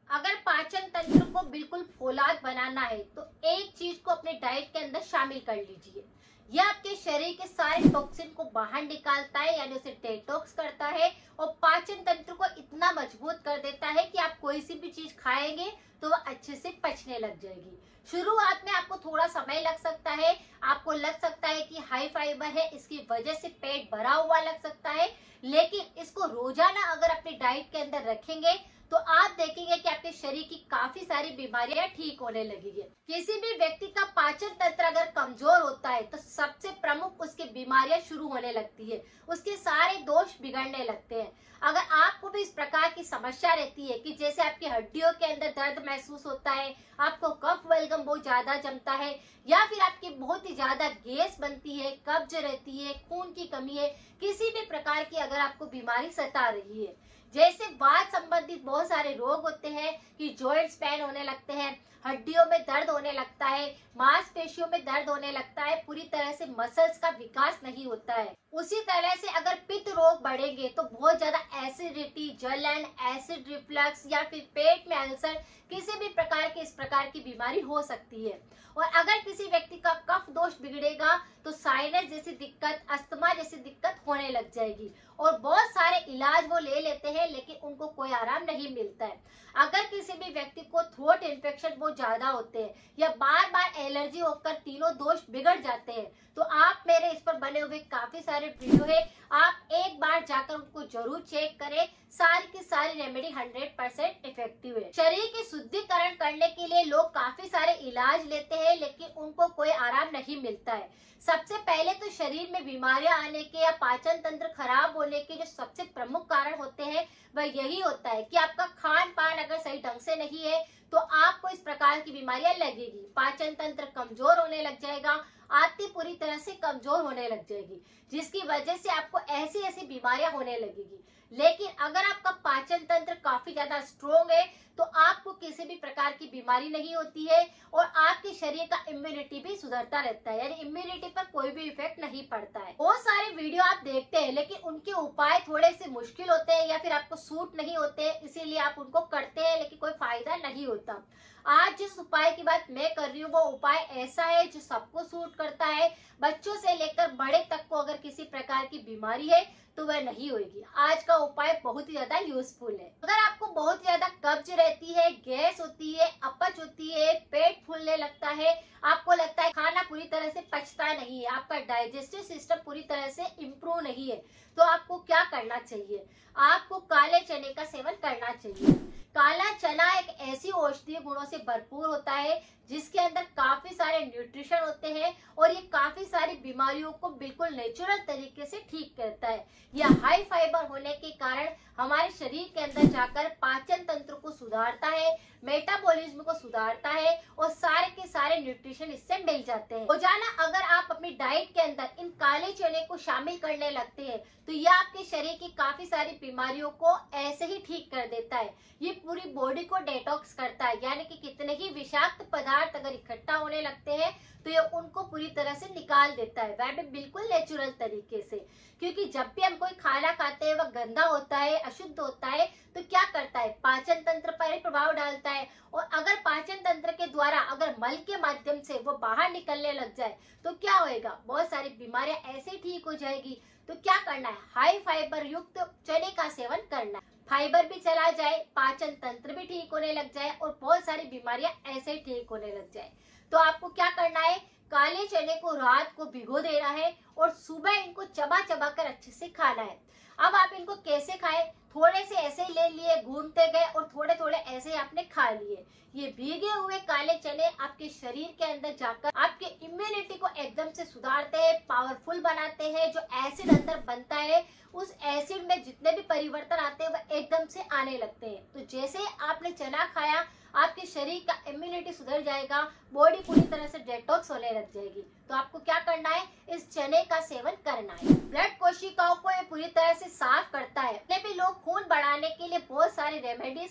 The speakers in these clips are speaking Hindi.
अगर पाचन तंत्र को बिल्कुल फौलाद बनाना है तो एक चीज को अपने डाइट के अंदर शामिल कर लीजिए। यह आपके शरीर के सारे टॉक्सिन को बाहर निकालता है, यानी उसे डिटॉक्स करता है और पाचन तंत्र को इतना मजबूत कर देता है कि आप कोई सी भी चीज खाएंगे तो वह अच्छे से पचने लग जाएगी। शुरुआत में आपको थोड़ा समय लग सकता है, आपको लग सकता है कि हाई फाइबर है, इसकी वजह से पेट भरा हुआ लग सकता है, लेकिन इसको रोजाना अगर अपनी डाइट के अंदर रखेंगे तो आप देखेंगे कि आपके शरीर की काफी सारी बीमारियां ठीक होने लगेगी। किसी भी व्यक्ति का पाचन तंत्र अगर कमजोर होता है तो सबसे प्रमुख उसकी बीमारियां शुरू होने लगती है, उसके सारे दोष बिगड़ने लगते हैं। अगर आपको भी इस प्रकार की समस्या रहती है कि जैसे आपकी हड्डियों के अंदर दर्द महसूस होता है, आपको कफ बलगम बहुत ज्यादा जमता है, या फिर आपकी बहुत ही ज्यादा गैस बनती है, कब्ज रहती है, खून की कमी है, किसी भी प्रकार की अगर आपको बीमारी सता रही है, जैसे वात संबंधित बहुत सारे रोग होते हैं कि जॉइंट्स पेन होने लगते हैं, हड्डियों में दर्द होने लगता है, मांसपेशियों में दर्द होने लगता है, पूरी तरह से मसल्स का विकास नहीं होता है। उसी तरह से अगर पित्त रोग बढ़ेंगे तो बहुत ज्यादा एसिडिटी, जलन, एसिड रिफ्लक्स या फिर पेट में अल्सर, किसी भी प्रकार की इस प्रकार की बीमारी हो सकती है। और अगर किसी व्यक्ति का कफ दोष बिगड़ेगा तो साइनस जैसी दिक्कत, अस्थमा जैसी दिक्कत होने लग जाएगी और बहुत सारे इलाज वो ले लेते हैं लेकिन उनको कोई आराम नहीं मिलता है। अगर किसी भी व्यक्ति को थ्रोट इन्फेक्शन बहुत ज्यादा होते हैं या बार बार एलर्जी होकर तीनों दोष बिगड़ जाते हैं तो आप मेरे इस पर बने हुए काफी सारे वीडियो है, आप एक बार जाकर उनको जरूर चेक करें। सारी की सारी रेमेडी 100% इफेक्टिव है। शरीर की शुद्धिकरण करने के लिए लोग काफी सारे इलाज लेते हैं लेकिन उनको कोई आराम नहीं मिलता है। सबसे पहले तो शरीर में बीमारियां आने के या पाचन तंत्र खराब होने के जो सबसे प्रमुख कारण होते हैं वह यही होता है कि आपका खान पान अगर सही ढंग से नहीं है तो आपको इस प्रकार की बीमारियां लगेगी। पाचन तंत्र कमजोर होने लग जाएगा, आंतें पूरी तरह से कमजोर होने लग जाएगी, जिसकी वजह से आपको ऐसी ऐसी बीमारियां होने लगेगी। लेकिन अगर आपका पाचन तंत्र काफी ज्यादा स्ट्रोंग है तो आपको किसी भी प्रकार की बीमारी नहीं होती है और आपके शरीर का इम्यूनिटी भी सुधरता रहता है, यानी इम्यूनिटी पर कोई भी इफेक्ट नहीं पड़ता है। बहुत सारे वीडियो आप देखते हैं लेकिन उनके उपाय थोड़े से मुश्किल होते हैं या फिर आपको सूट नहीं होते, इसीलिए आप उनको करते हैं लेकिन कोई फायदा नहीं होता। आज जिस उपाय की बात मैं कर रही हूँ वो उपाय ऐसा है जो सबको सूट करता है। बच्चों से लेकर बड़े तक को अगर किसी प्रकार की बीमारी है तो वह नहीं होगी। आज का उपाय बहुत ही ज्यादा यूजफुल है। अगर आपको बहुत ज्यादा कब्ज रहती है, गैस होती है, अपच होती है, पेट फूलने लगता है, आपको लगता है खाना पूरी तरह से पचता नहीं है, आपका डाइजेस्टिव सिस्टम पूरी तरह से इम्प्रूव नहीं है, तो आपको क्या करना चाहिए? आपको काले चने का सेवन करना चाहिए। काला चना एक ऐसी औषधीय गुणों से भरपूर होता है जिसके अंदर काफी सारे न्यूट्रिशन होते हैं और ये काफी सारी बीमारियों को बिल्कुल नेचुरल तरीके से ठीक करता है। यह हाई फाइबर होने के कारण हमारे शरीर के अंदर जाकर पाचन तंत्र को सुधारता है, मेटाबॉलिज्म को सुधारता है और सारे के सारे न्यूट्रिशन इससे मिल जाते हैं। रोजाना अगर आप अपनी डाइट के अंदर इन काले चने को शामिल करने लगते हैं तो यह आपके शरीर की काफी सारी बीमारियों को ऐसे ही ठीक कर देता है। ये पूरी बॉडी को डिटॉक्स करता है, यानी कि कितने ही विषाक्त पदार्थ अगर इकट्ठा होने लगते हैं तो ये उनको पूरी तरह से निकाल देता है, वह भी बिल्कुल नेचुरल तरीके से। क्योंकि जब भी हम कोई खाना खाते हैं वह गंदा होता है, अशुद्ध होता है, तो क्या करता है? पाचन तंत्र पर ही प्रभाव डालता है और अगर पाचन तंत्र के द्वारा अगर मल के माध्यम से वो बाहर निकलने लग जाए तो क्या होएगा? बहुत सारी बीमारियां ऐसे ठीक हो जाएगी। तो क्या करना है? हाई फाइबर युक्त चने का सेवन करना है, फाइबर भी चला जाए, पाचन तंत्र भी ठीक होने लग जाए और बहुत सारी बीमारियां ऐसे ही ठीक होने लग जाए। तो आपको क्या करना है? काले चने को रात को भिगो देना है और सुबह इनको चबा चबा कर अच्छे से खाना है। अब आप इनको कैसे खाएं? थोड़े से ऐसे ही ले लिए, घूमते गए और थोड़े थोड़े ऐसे ही आपने खा लिए। ये भीगे हुए काले चने आपके शरीर के अंदर जाकर आपके इम्यूनिटी को एकदम से सुधारते हैं, पावरफुल बनाते हैं। जो एसिड अंदर बनता है उस एसिड में जितने भी परिवर्तन आते हैं वह एकदम से आने लगते हैं। तो जैसे आपने चना खाया आपके शरीर का इम्यूनिटी सुधर जाएगा, बॉडी पूरी तरह से डिटॉक्स होने लग जाएगी। तो आपको क्या करना है? इस चने का सेवन करना है। ब्लड कोशिकाओं को ये पूरी तरह से साफ करता है। भी लोग खून बढ़ाने के लिए बहुत सारे रेमेडीज करते हैं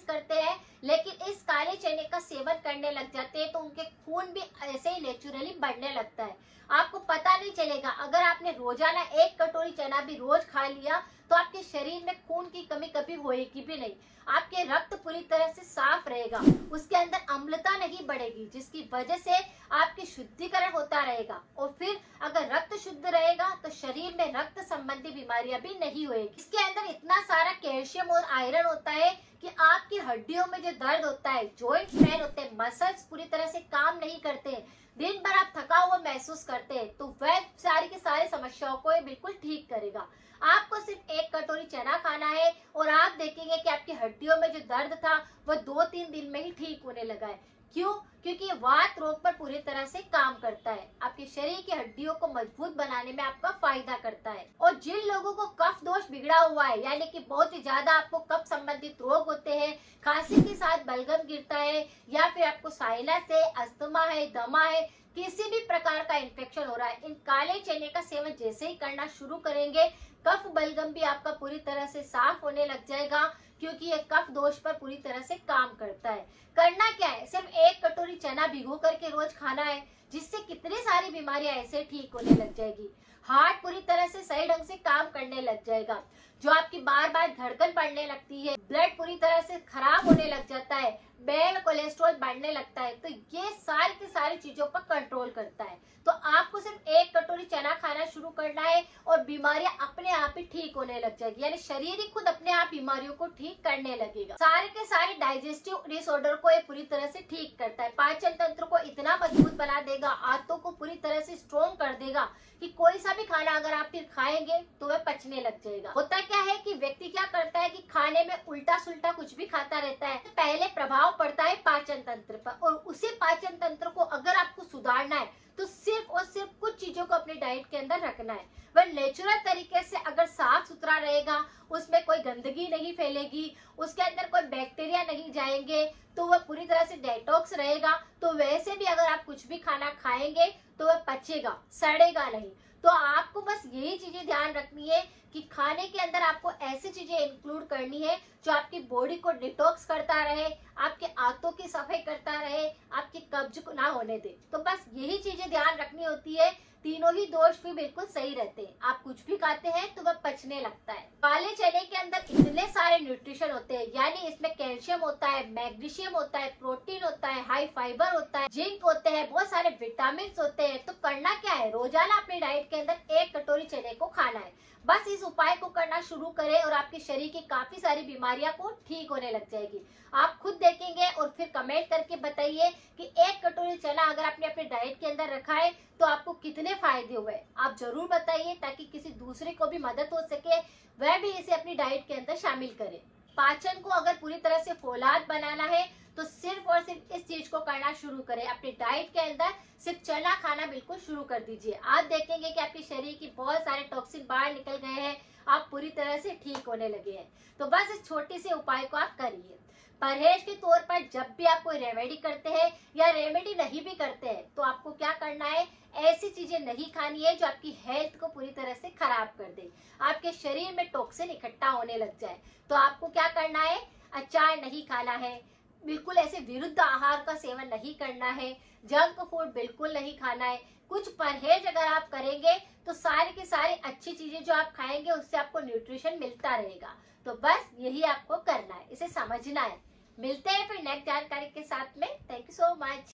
है, लेकिन इस काले चने का सेवन करने लग जाते हैं तो उनके खून भी ऐसे ही नेचुरली बढ़ने लगता है। आपको पता नहीं चलेगा। अगर आपने रोजाना 1 कटोरी चना भी रोज खा लिया तो आपके शरीर में खून की कमी कभी होएगी भी नहीं। आपके रक्त पूरी तरह से साफ रहेगा, उसके अंदर अम्लता नहीं बढ़ेगी, जिसकी वजह से आपकी शुद्धिकरण होता रहेगा। और फिर अगर रक्त शुद्ध रहेगा तो शरीर में रक्त संबंधी बीमारियां भी नहीं होएगी। इसके अंदर इतना सारा कैल्शियम और आयरन होता है कि आपकी हड्डियों में जो दर्द होता है, जॉइंट पेन होते हैं, मसल्स पूरी तरह से काम नहीं करते, दिन भर आप थका हुआ महसूस करते हैं, तो वह सारी की सारी समस्याओं को ये बिल्कुल ठीक करेगा। आपको सिर्फ 1 कटोरी चना खाना है और आप देखेंगे कि आपकी हड्डियों में जो दर्द था वो 2-3 दिन में ही ठीक होने लगा है। क्यों? क्योंकि ये वात रोग पर पूरी तरह से काम करता है, आपके शरीर की हड्डियों को मजबूत बनाने में आपका फायदा करता है। और जिन लोगों को कफ दोष बिगड़ा हुआ है, यानी कि बहुत ही ज्यादा आपको कफ संबंधित रोग होते हैं, खांसी के साथ बलगम गिरता है, या फिर आपको साइनस है, अस्थमा है, दमा है, किसी भी प्रकार का इन्फेक्शन हो रहा है, इन काले चने का सेवन जैसे ही करना शुरू करेंगे, कफ बलगम भी आपका पूरी तरह से साफ होने लग जाएगा, क्योंकि ये कफ दोष पर पूरी तरह से काम करता है। करना क्या है? सिर्फ 1 कटोरी चना भिगो करके रोज खाना है, जिससे कितनी सारी बीमारियां ऐसे ठीक होने लग जाएगी। हार्ट पूरी तरह से सही ढंग से काम करने लग जाएगा, जो आपकी बार बार धड़कन बढ़ने लगती है, ब्लड पूरी तरह से खराब होने लग जाता है, बैड कोलेस्ट्रॉल बढ़ने लगता है, तो ये सारी की सारी चीजों पर कंट्रोल करता है। तो आपको सिर्फ 1 कटोरी चना खाना शुरू करना है और बीमारियां अपने आप ही ठीक होने लग जाएगी, यानी शरीर ही खुद अपने आप बीमारियों को ठीक करने लगेगा। सारे के सारे डाइजेस्टिव डिसऑर्डर को ये पूरी तरह से ठीक करता है, पाचन तंत्र को इतना मजबूत बना देगा, आंतों को पूरी तरह से स्ट्रॉन्ग कर देगा कि कोई सा भी खाना अगर आप फिर खाएंगे तो वह पचने लग जाएगा। होता क्या है कि व्यक्ति क्या करता है कि खाने में उल्टा सुल्टा कुछ भी खाता रहता है, तो पहले प्रभाव पड़ता है पाचन तंत्र पर, और उसी पाचन तंत्र को अगर आपको सुधारना है तो सिर्फ और सिर्फ कुछ चीजों को अपने डाइट के अंदर रखना है। वह नेचुरल तरीके से अगर साफ सुथरा रहेगा, उसमें कोई गंदगी नहीं फैलेगी, उसके अंदर कोई बैक्टीरिया नहीं जाएंगे, तो वह पूरी तरह से डेटॉक्स रहेगा, तो वैसे भी अगर आप कुछ भी खाना खाएंगे तो वह पचेगा, सड़ेगा नहीं। तो आपको बस यही चीजें ध्यान रखनी है कि खाने के अंदर आपको ऐसी चीजें इंक्लूड करनी है जो आपकी बॉडी को डिटॉक्स करता रहे, आपके आंतों की सफाई करता रहे, आपकी कब्ज को ना होने दे। तो बस यही चीजें ध्यान रखनी होती है, तीनों ही दोष भी बिल्कुल सही रहते हैं। आप कुछ भी खाते हैं तो वह पचने लगता है। काले चने के अंदर इतने सारे न्यूट्रिशन होते हैं, यानी इसमें कैल्शियम होता है, मैग्नीशियम होता है, प्रोटीन होता है, हाई फाइबर होता है, जिंक होते हैं, बहुत सारे विटामिन होते हैं। तो करना क्या है? रोजाना अपने डाइट के अंदर 1 कटोरी चने को खाना है। बस इस उपाय को करना शुरू करें और आपके शरीर की काफी सारी बीमारियां को ठीक होने लग जाएगी। आप खुद देखेंगे और फिर कमेंट करके बताइए कि 1 कटोरी चना अगर आपने अपने डाइट के अंदर रखा है तो आपको कितने फायदे हुए। आप जरूर बताइए ताकि किसी दूसरे को भी मदद हो सके, वह भी इसे अपनी डाइट के अंदर शामिल करे। पाचन को अगर पूरी तरह से फौलाद बनाना है तो सिर्फ और सिर्फ इस चीज को करना शुरू करें। अपने डाइट के अंदर सिर्फ चना खाना बिल्कुल शुरू कर दीजिए। आप देखेंगे कि आपके शरीर की बहुत सारे टॉक्सिन बाहर निकल गए हैं, आप पूरी तरह से ठीक होने लगे हैं। तो बस इस छोटे से उपाय को आप करिए। परहेज के तौर पर जब भी आप कोई रेमेडी करते हैं या रेमेडी नहीं भी करते हैं तो आपको क्या करना है? ऐसी चीजें नहीं खानी है जो आपकी हेल्थ को पूरी तरह से खराब कर दे, आपके शरीर में टॉक्सिन इकट्ठा होने लग जाए। तो आपको क्या करना है? अचार नहीं खाना है, बिल्कुल ऐसे विरुद्ध आहार का सेवन नहीं करना है, जंक फूड बिल्कुल नहीं खाना है। कुछ परहेज अगर आप करेंगे तो सारी की सारी अच्छी चीजें जो आप खाएंगे उससे आपको न्यूट्रिशन मिलता रहेगा। तो बस यही आपको करना है, इसे समझना है। मिलते हैं फिर नेक्स्ट जानकारी के साथ में। Thank you so much.